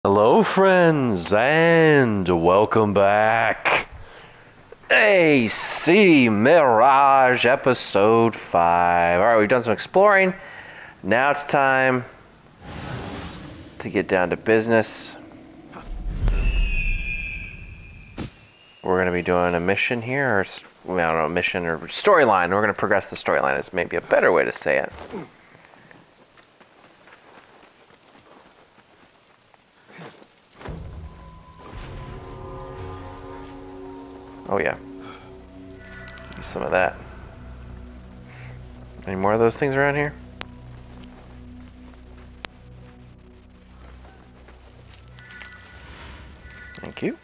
Hello, friends, and welcome back. AC Mirage Episode 5. Alright, we've done some exploring. Now it's time to get down to business. We're going to be doing a mission here, or I don't know, mission or storyline. We're going to progress the storyline, is maybe a better way to say it. Oh yeah. Use some of that. Any more of those things around here? Thank you.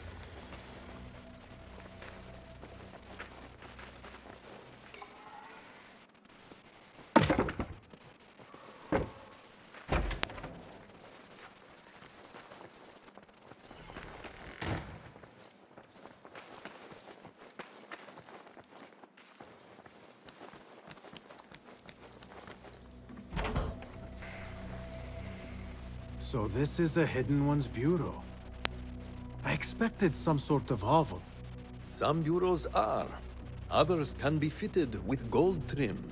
So this is a Hidden One's bureau. I expected some sort of hovel. Some bureaus are. Others can be fitted with gold trim.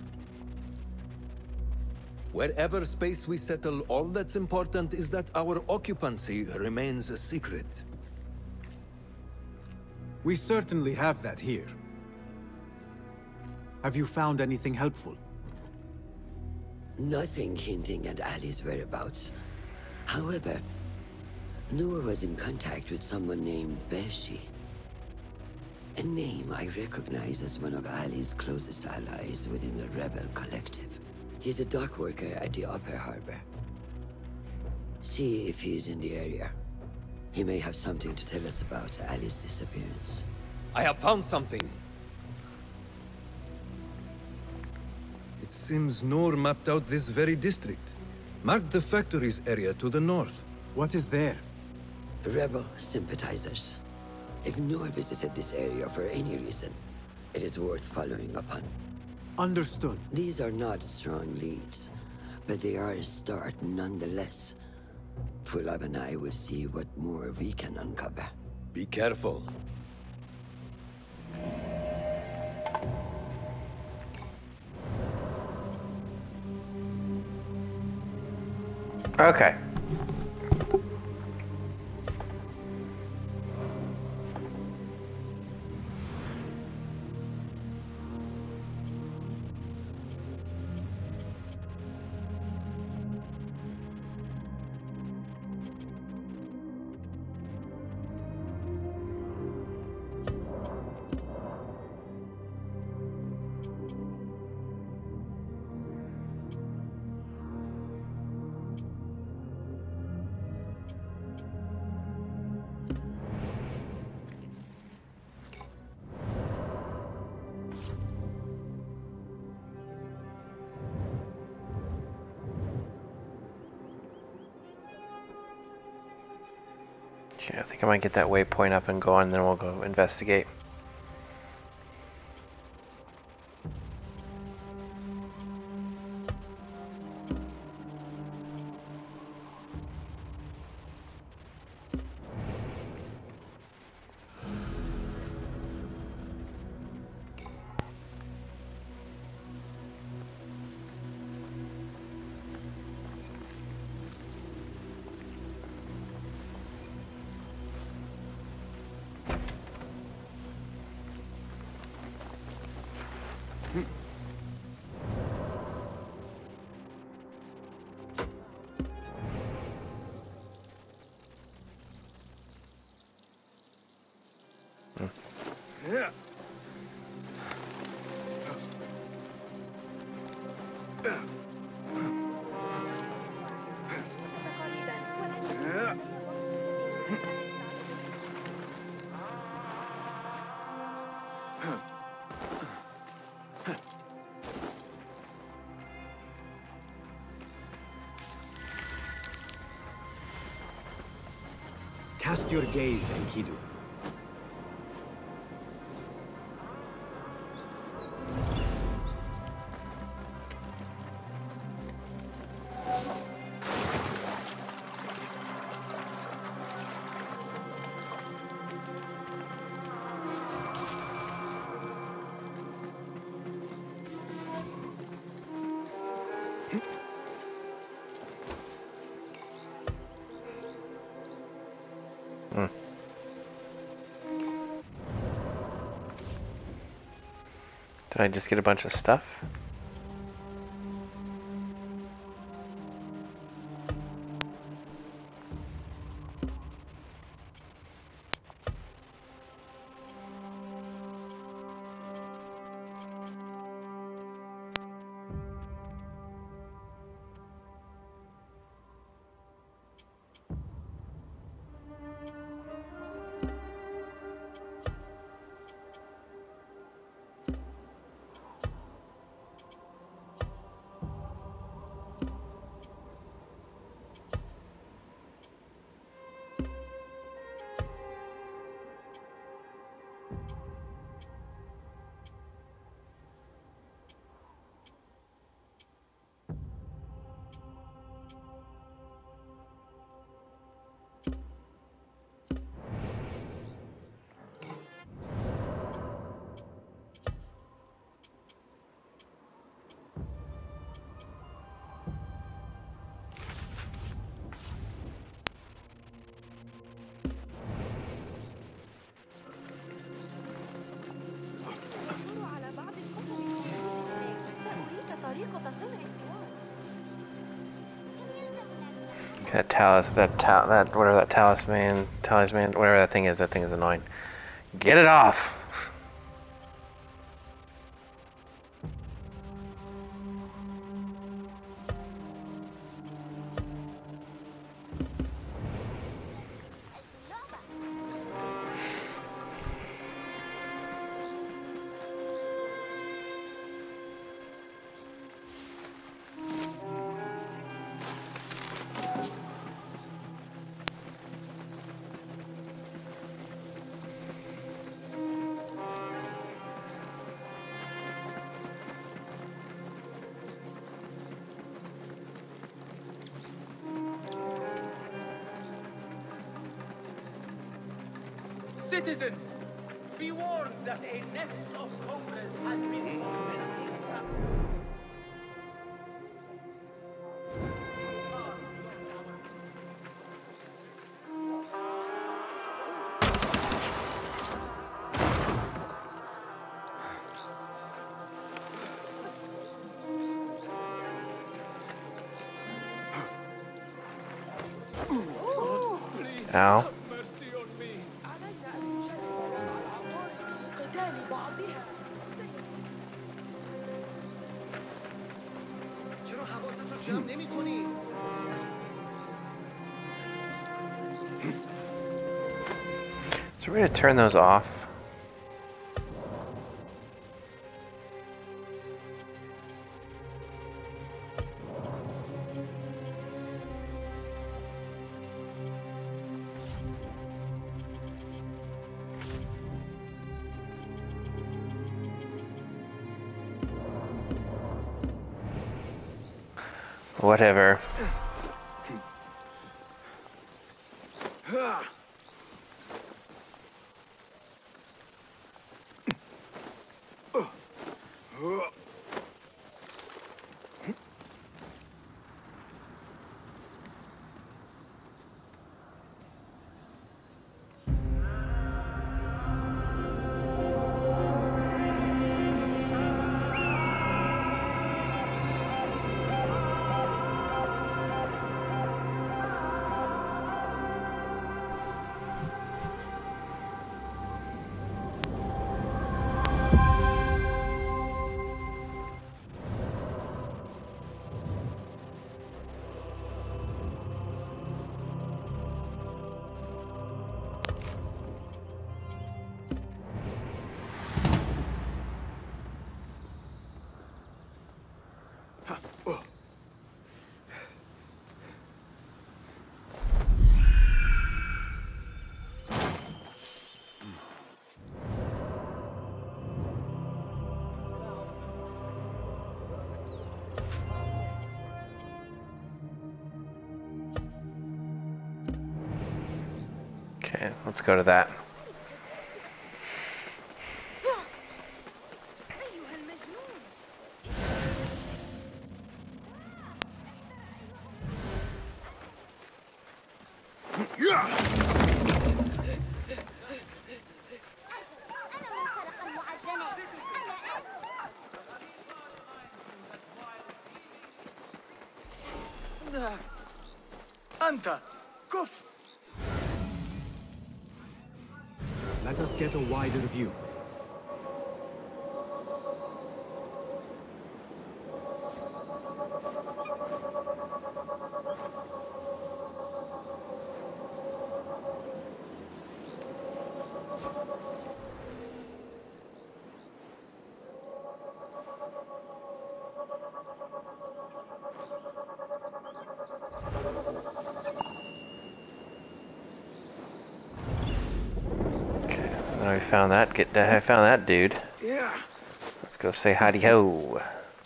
Wherever space we settle, all that's important is that our occupancy remains a secret. We certainly have that here. Have you found anything helpful? Nothing hinting at Ali's whereabouts. However, Noor was in contact with someone named Beshi. A name I recognize as one of Ali's closest allies within the Rebel Collective. He's a dock worker at the Upper Harbor. See if he's in the area. He may have something to tell us about Ali's disappearance. I have found something. It seems Noor mapped out this very district. Mark the factories area to the north. What is there? Rebel sympathizers. If Noor visited this area for any reason, it is worth following upon. Understood. These are not strong leads, but they are a start nonetheless. Fulab and I will see what more we can uncover. Be careful. Okay. Okay, I think I might get that waypoint up and going, then we'll go investigate. Cast your gaze, Enkidu. Did I just get a bunch of stuff? Whatever that talisman, whatever that thing is annoying. Get it off! Citizens, be warned that a nest of cobras has been opened. Ow. Is there a way to turn those off? Whatever. Okay, let's go to that. Let us get a wider view. I found that. I found that dude. Yeah. Let's go say howdy ho.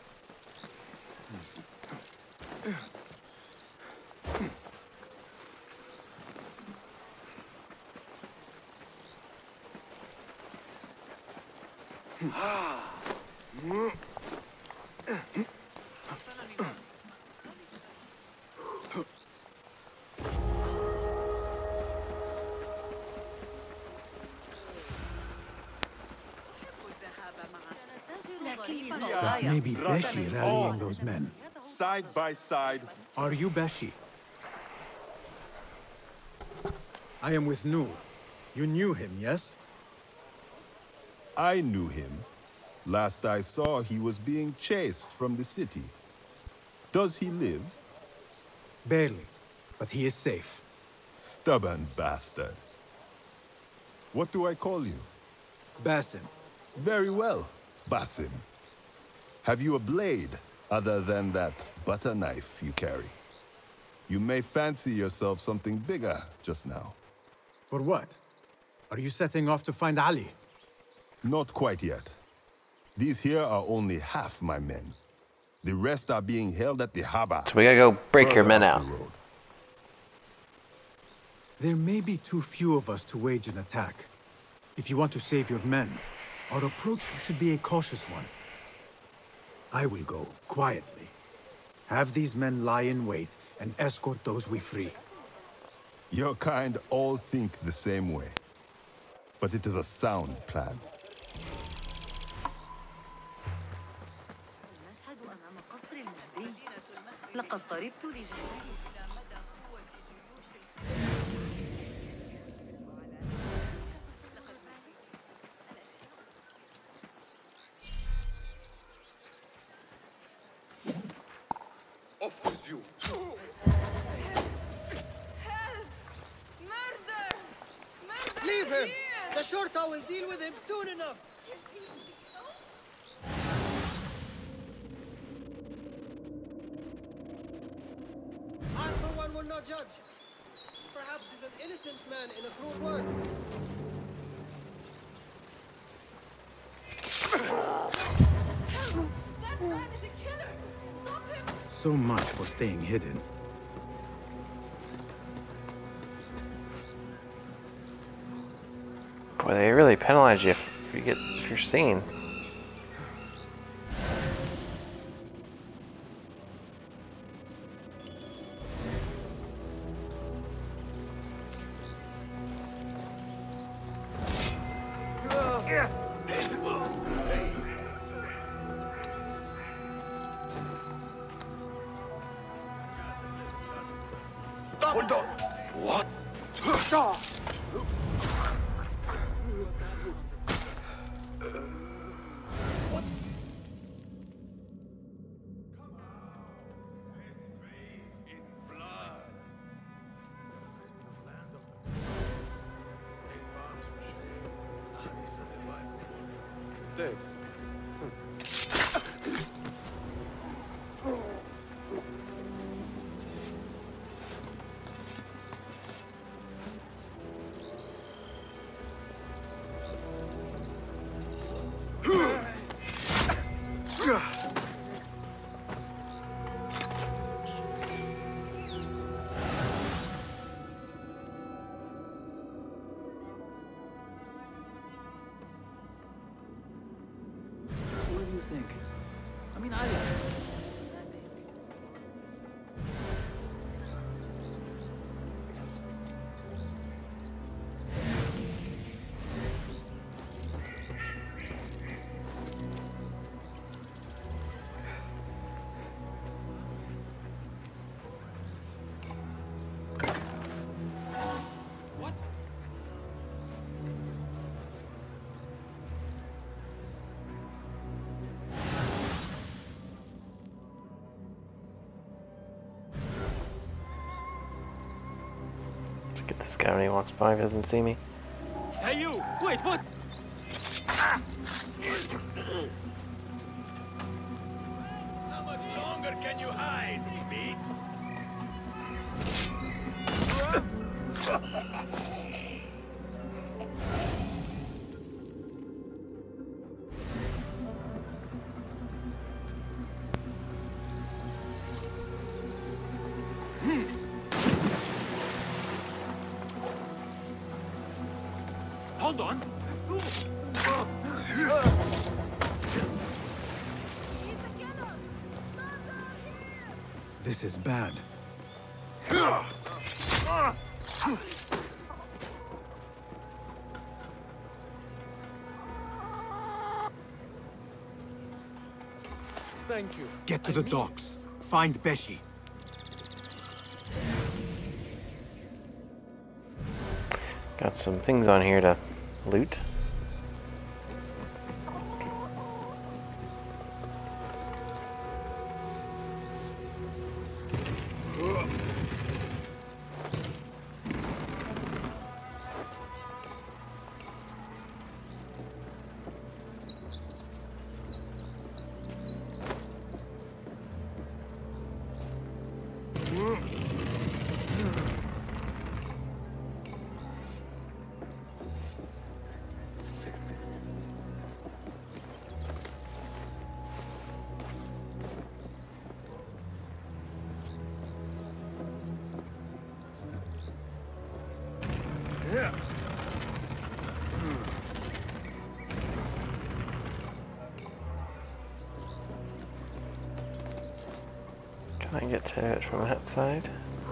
That may be Beshi rallying those men. Side by side. Are you Beshi? I am with Nur. You knew him, yes? I knew him. Last I saw, he was being chased from the city. Does he live? Barely, but he is safe. Stubborn bastard. What do I call you? Basim. Very well, Basim. Have you a blade other than that butter knife you carry? You may fancy yourself something bigger just now. For what? Are you setting off to find Ali? Not quite yet. These here are only half my men. The rest are being held at the harbor. So we gotta go break your further men up out. the road. There may be too few of us to wage an attack. If you want to save your men, our approach should be a cautious one. I will go, quietly. Have these men lie in wait and escort those we free. Your kind all think the same way. But it is a sound plan. لقد طربت لجميع Off with you! Help! Murder! Murder! Leave him! Here! The Shorta will deal with him soon enough! I, for one, will not judge. Perhaps he's an innocent man in a cruel world. That man is a killer! Stop him! So much for staying hidden. Boy, they really penalize you if you're seen. Hold on! What? Dave. What do you think? I mean, I... Get this guy when he walks by if he doesn't see me. Hey you! Wait, what? How much longer can you hide, me? Hold on. This is bad. Thank you. Get to the docks. Find Beshi. Got some things on here to loot. Can I get to it from that side?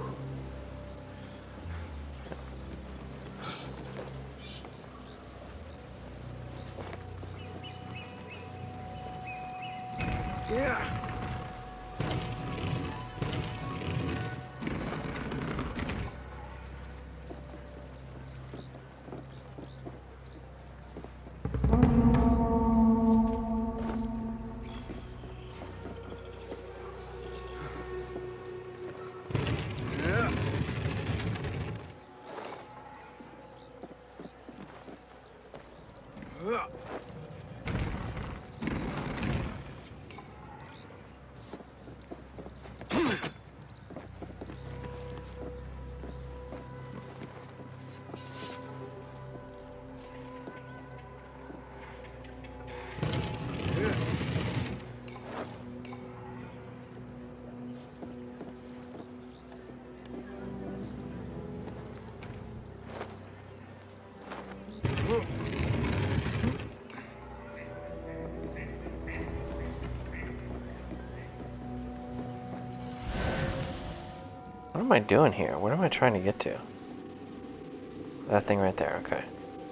What am I doing here? What am I trying to get to? That thing right there, okay.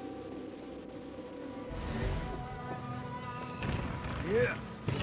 Yeah.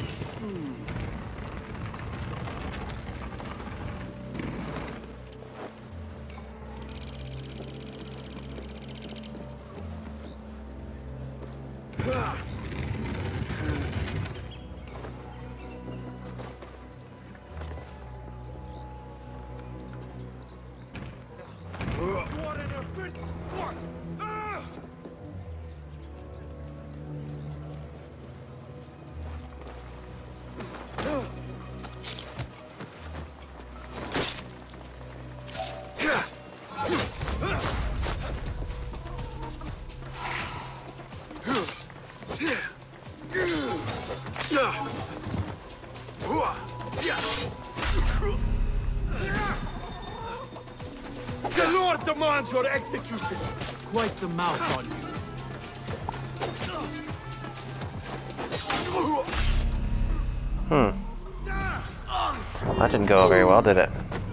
The Lord demands your execution. Quite the mouth on you. That didn't go very well, did it?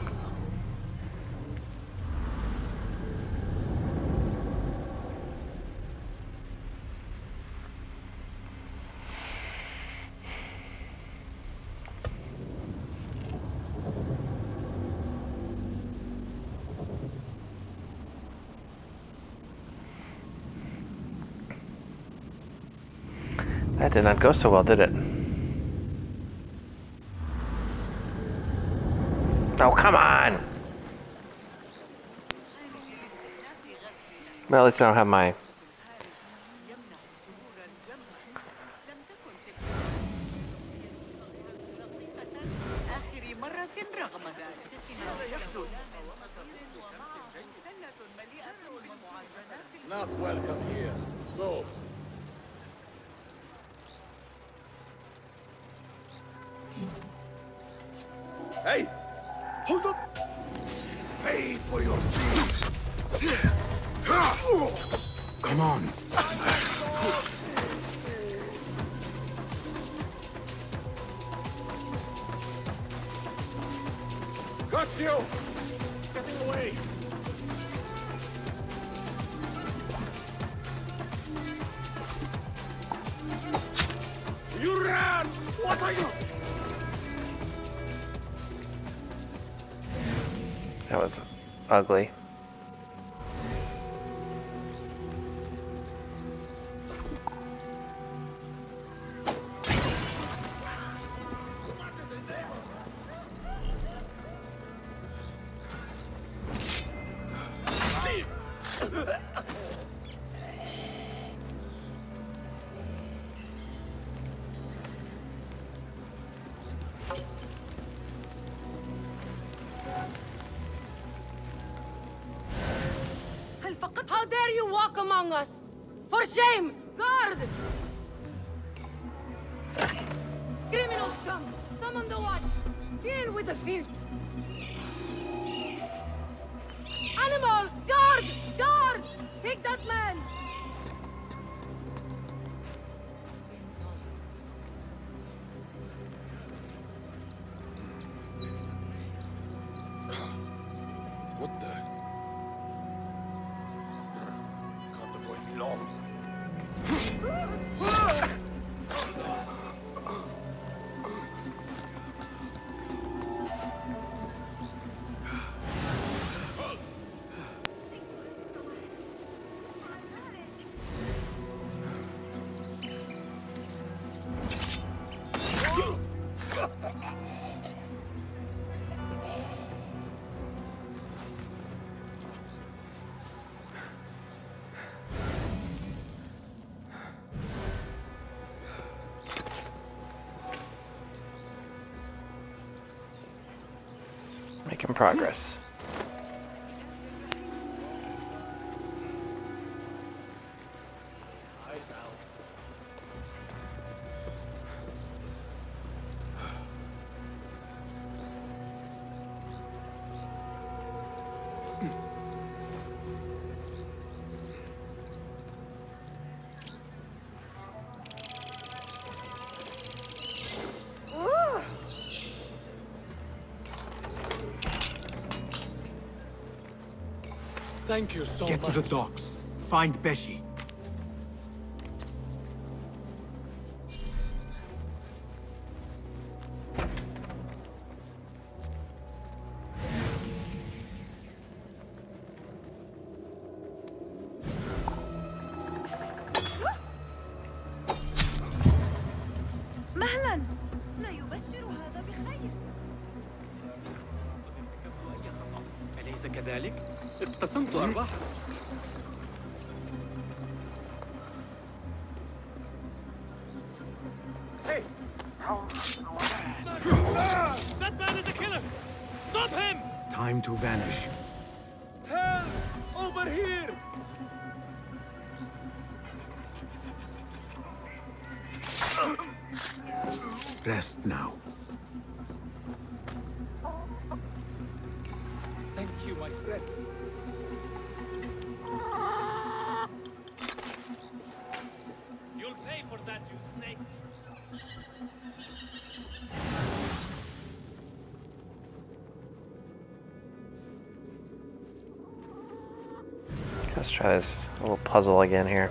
That did not go so well, did it? Oh, come on! Well, at least I don't have my... Not welcome here. Go. Hey! Hold up! Pay for your sins! Come on. Got you! Getting away! You ran! What are you? That was ugly. How dare you walk among us? For shame! Guard! Criminal scum! Summon the watch! Deal with the filth! Animal! Guard! Guard! Take that man! What the? Can't avoid me long. Making progress. Thank you so Get much. to the docks. Find Beshi. مهلا لا يبشر هذا بخير أليس كذلك؟ اقتسمت أرباحك. That man is a killer! Stop him! Time to vanish. Help! Over here! Rest now. Thank you, my friend. You'll pay for that, you snake! Let's try this little puzzle again here.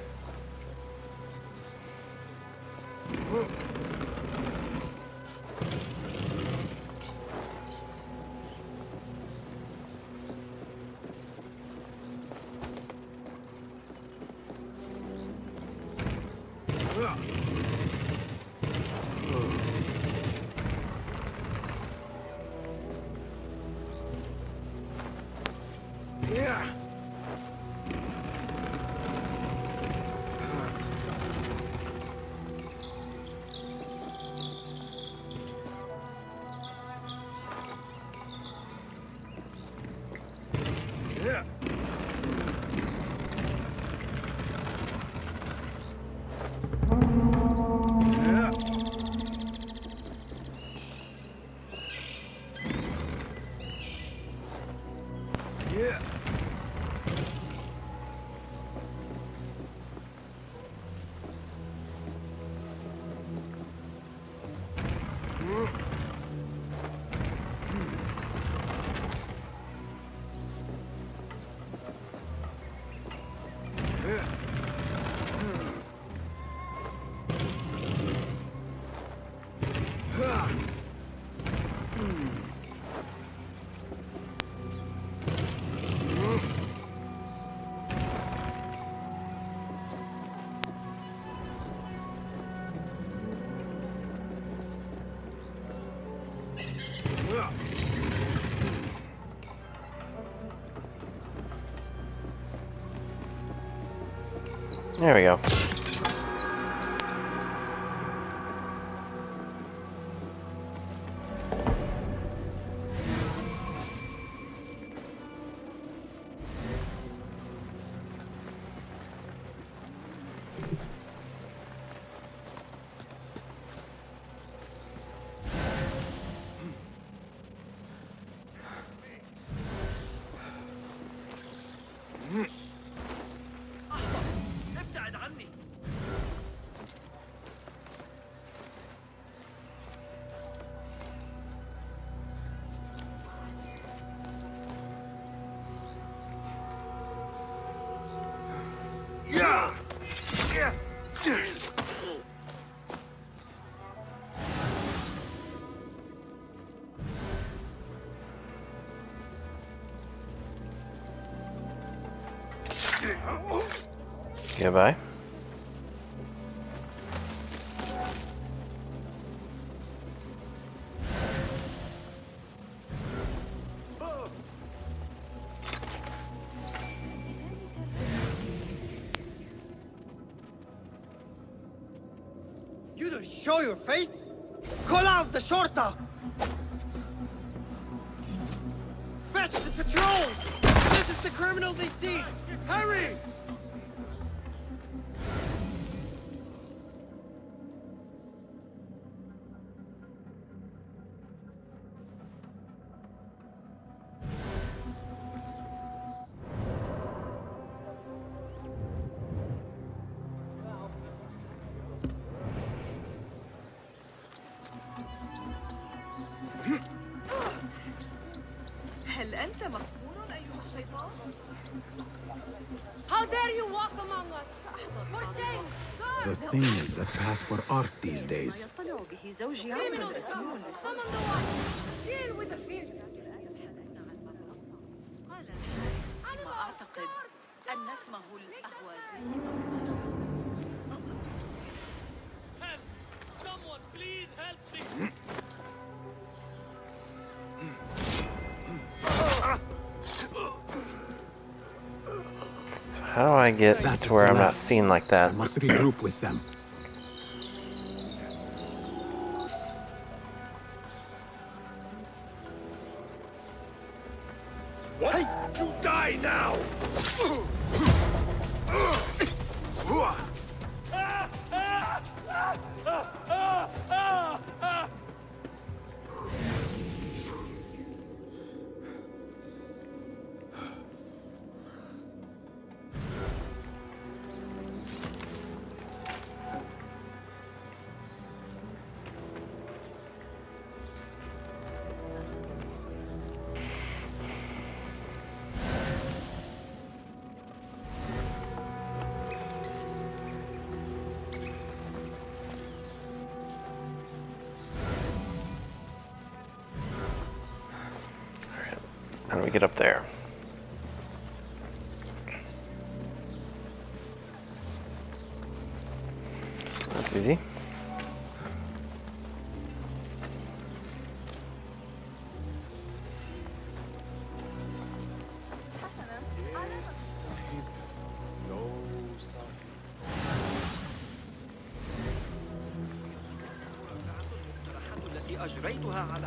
There we go. ابتعد عني. Goodbye. You don't show your face? Call out the shorta! Fetch the patrols! This is the criminal they see! Hurry! هل أنت مقبول أيها الشيطان؟ How dare you walk among us? For shame! The Guard! things that pass for art these days. يطلع به زوجي عودا Criminals, رسول come! Summon the watch! Deal with the filth! ما أعتقد أن اسمه الأهوازي. Someone please help me! How do I get That to is where the I'm not last. seen like I that? must regroup with them. What? Hey, you die now! How do we get up there? That's easy. التي أجريتها على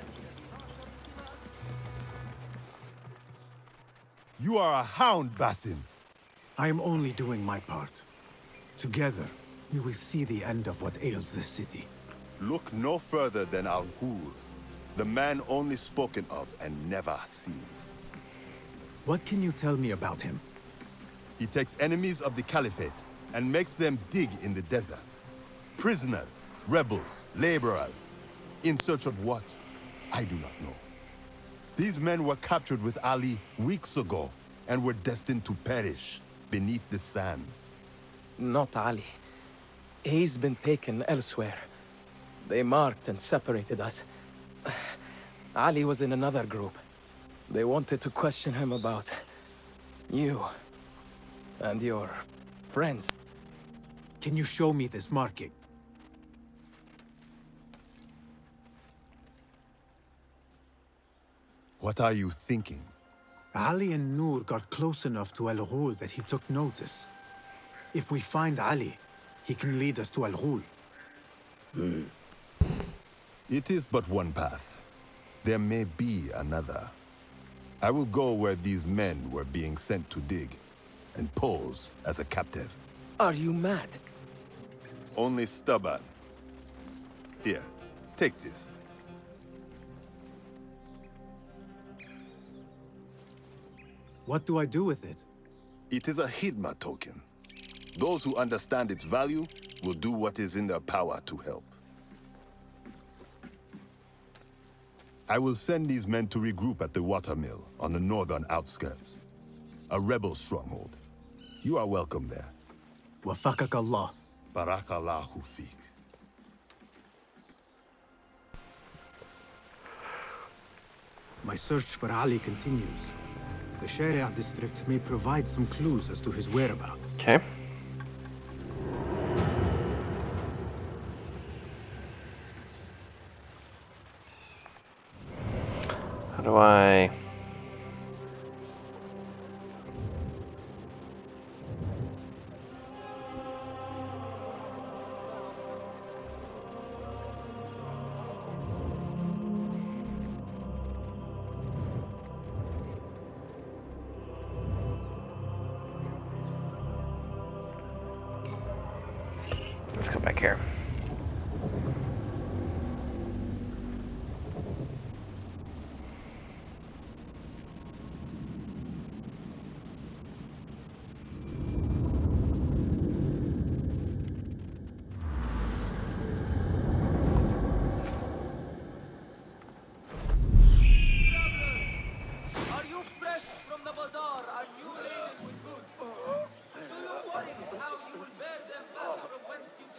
You are a hound, Basim. I am only doing my part. Together, we will see the end of what ails this city. Look no further than Al-Ghul, the man only spoken of and never seen. What can you tell me about him? He takes enemies of the Caliphate and makes them dig in the desert. Prisoners, rebels, laborers. In search of what? I do not know. These men were captured with Ali weeks ago and were destined to perish. beneath the sands. Not Ali. He's been taken elsewhere. They marked and separated us. Ali was in another group. They wanted to question him about you and your friends. Can you show me this marking? What are you thinking? Ali and Noor got close enough to Al Ghul that he took notice. If we find Ali, he can lead us to Al Ghul. It is but one path. There may be another. I will go where these men were being sent to dig, and pose as a captive. Are you mad? Only stubborn. Here, take this. What do I do with it? It is a Hidma token. Those who understand its value will do what is in their power to help. I will send these men to regroup at the watermill on the northern outskirts. A rebel stronghold. You are welcome there. Wafakak Allah. Barakallahu feek. My search for Ali continues. The Sharia district may provide some clues as to his whereabouts. Okay. How do I... Let's go back here. Are you fresh from the bazaar and you laden with goods? Do you worry how you will bear them back from whence you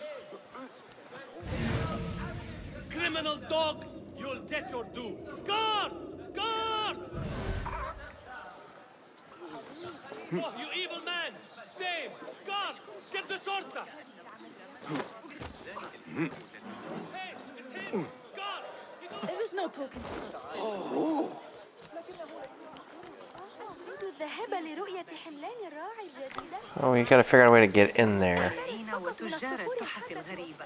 came? Criminal dog, you'll get your due. Guard! Guard! Oh, you evil man! Shame! Guard! Get the shorter! Hey, it's him! Guard! There is no talking. أريد الذهاب لرؤية حملان الراعي الجديدة. Oh, we gotta figure out a way to get in there. وتجار التحف الغريبة.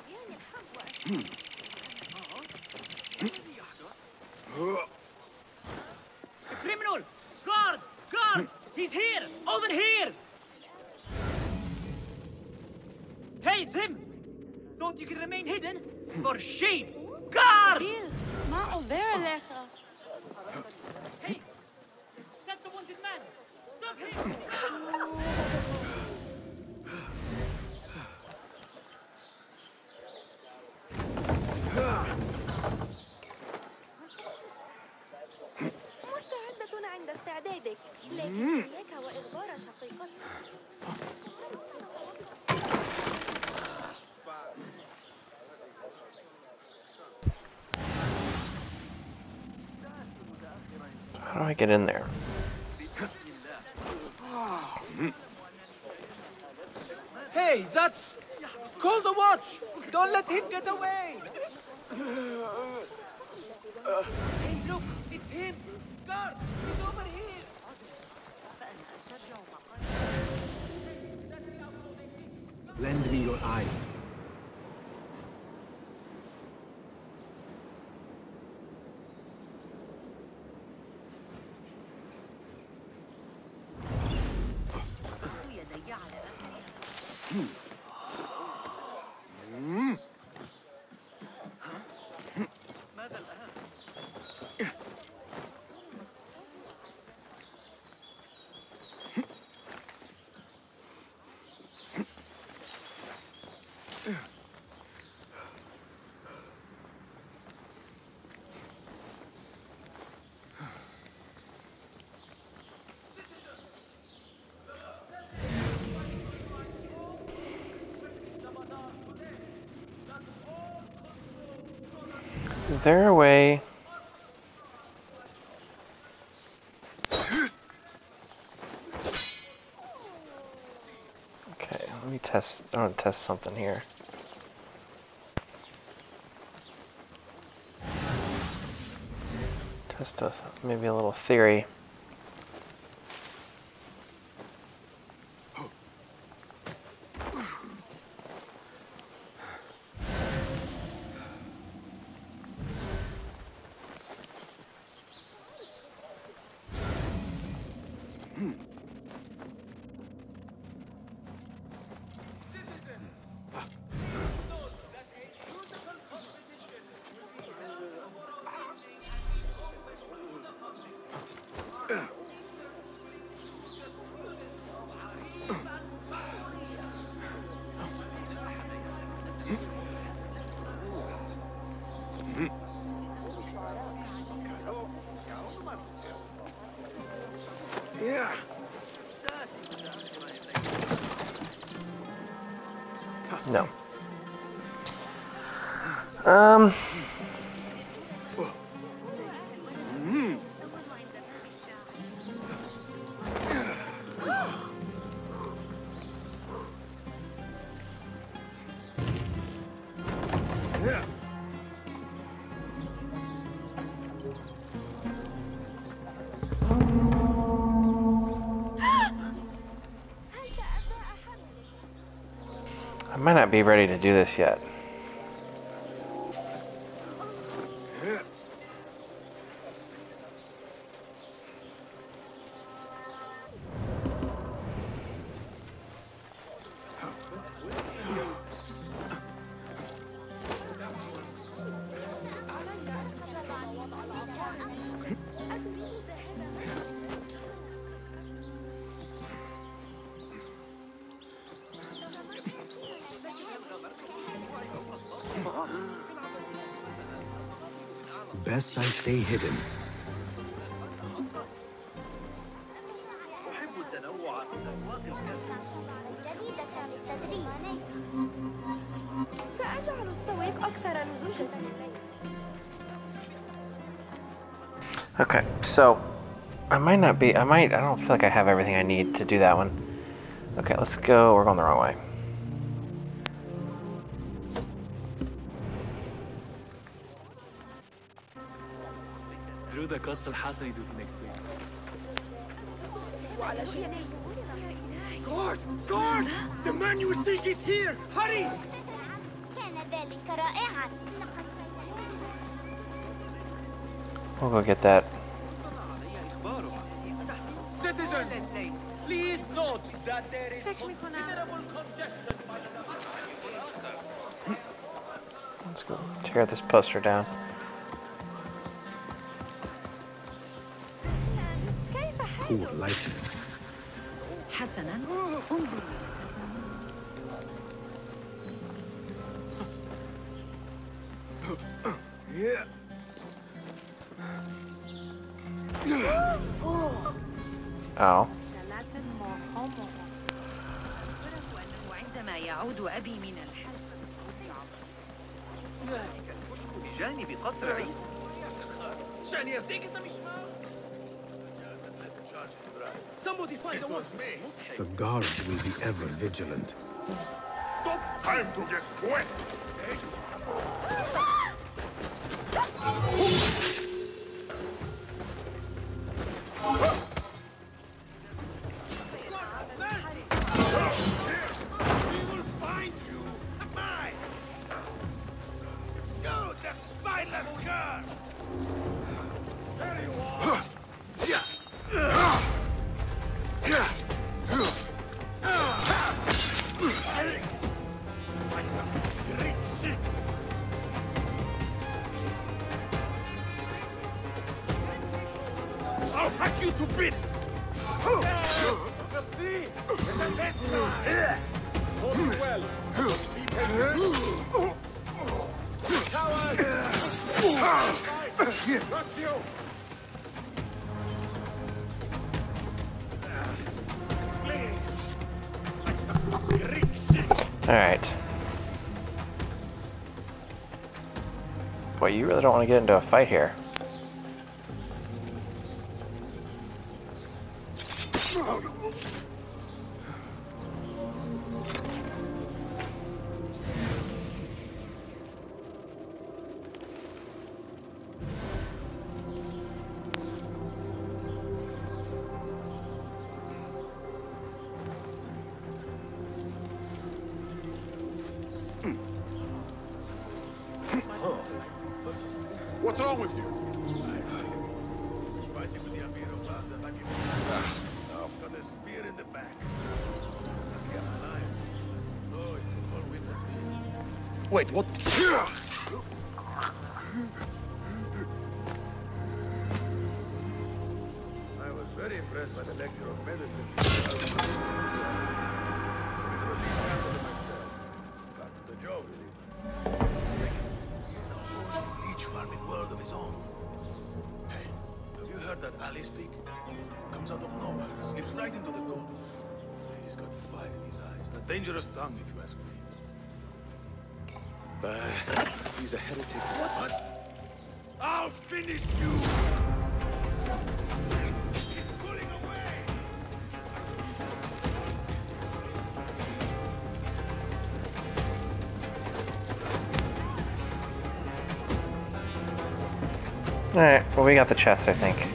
Criminal! Guard! Guard! He's here! Over here! Hey, it's him! Thought you could remain hidden? For shame! Guard! بيل ما عبر لك. Hey! That's the wanted man! Stop him! مستعدة عند استعدادك، لكن إياك وإخبار شقيقتي. How do I get in there? Hey, that's... Call the watch! Don't let him get away! Hey, look! It's him! Guard! He's over here! Lend me your eyes. يدي على ماذا الآن؟ Is there a way? Okay, let me test. I want to test something here. Test maybe a little theory. Yeah. No. I might not be ready to do this yet. Best I stay hidden. سأجعل السويق أكثر لزوجة. Okay, so I don't feel like I have everything I need to do that one. Okay, let's go. We're going the wrong way. Through the castle حصري duty next week. Guard! Guard! The man you think is here! Hurry! كان ذلك رائعا. We'll go get that. Citizens, please note that there is considerable congestion by the... Let's go tear this poster down. Poor likeness. حسنا انظر. Yeah. Oh. عندما يعود أبي من الحرب بجانب قصر عيسى. Somebody find the one. The guards will be ever vigilant. Time to get wet! I'll hack you to bits! Just see! It's a test time! Hold it well. Be patient. Coward! Trust you! Please! Like some Greek shit! Alright. Boy, you really don't want to get into a fight here. What's wrong with you? Got a spear in the back. Wait, what? I was very impressed by the lecture of medicine. Got the job. Each farming world of his own. Hey, have you heard that Ali speak? Comes out of nowhere, slips right into the gold. He's got fire in his eyes. A dangerous tongue, if you ask me. But he's a heretic. What? I'll finish you! Pulling away! Alright, well we got the chest, I think.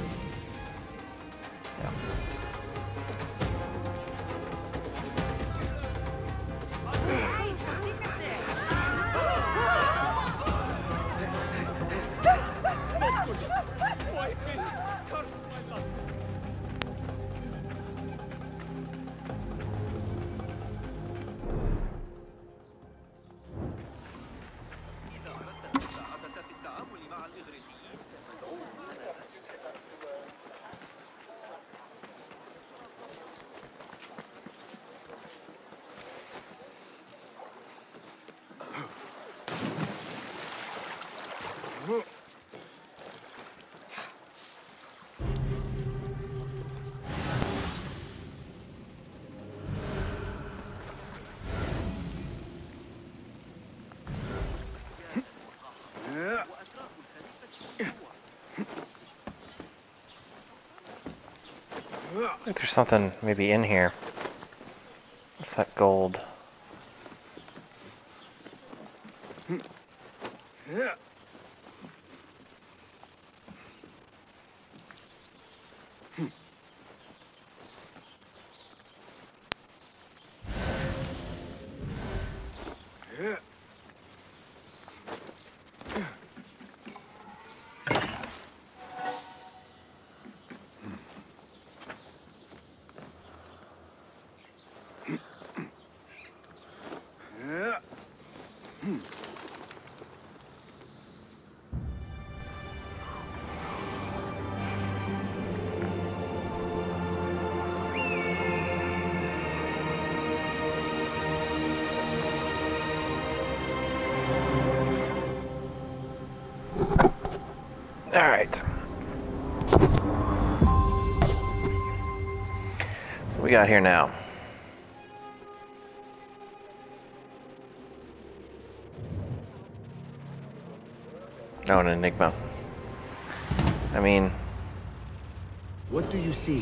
I think there's something maybe in here. What's that gold? Alright. So what we got here now? Oh, an enigma. I mean... What do you see?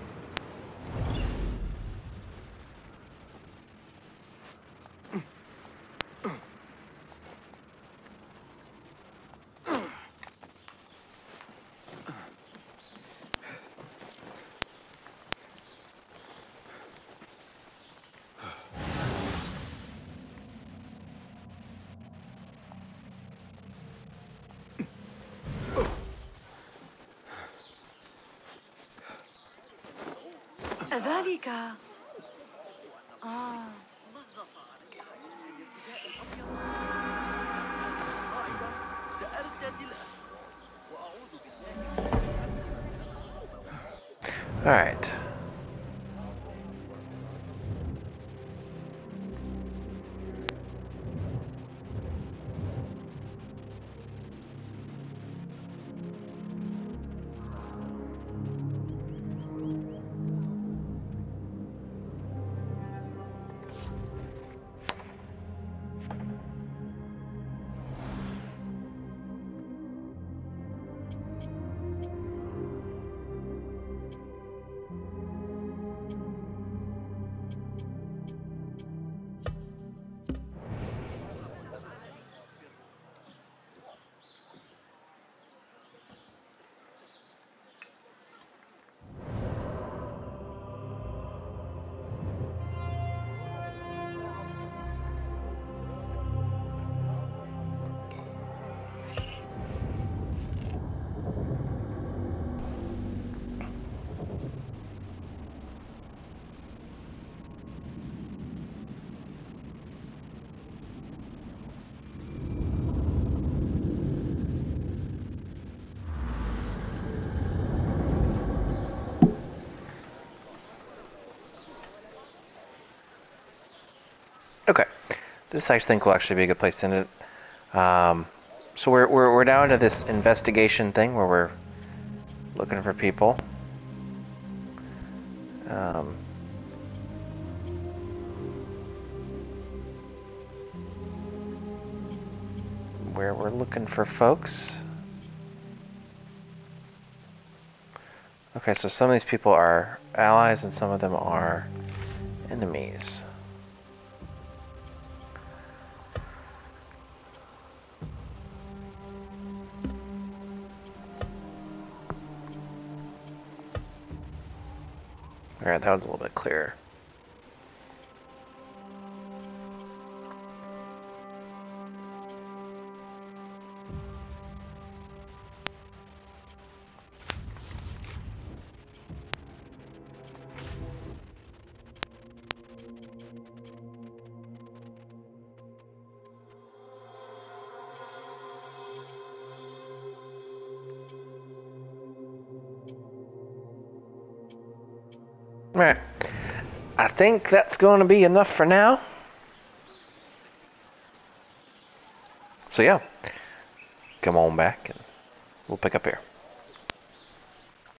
ذلك All right. Okay, this I think will actually be a good place to end it. So we're now into this investigation thing where we're looking for people. Where we're looking for folks. Okay, so some of these people are allies and some of them are enemies. Alright, that was a little bit clearer. Alright, I think that's going to be enough for now. So yeah, come on back and we'll pick up here.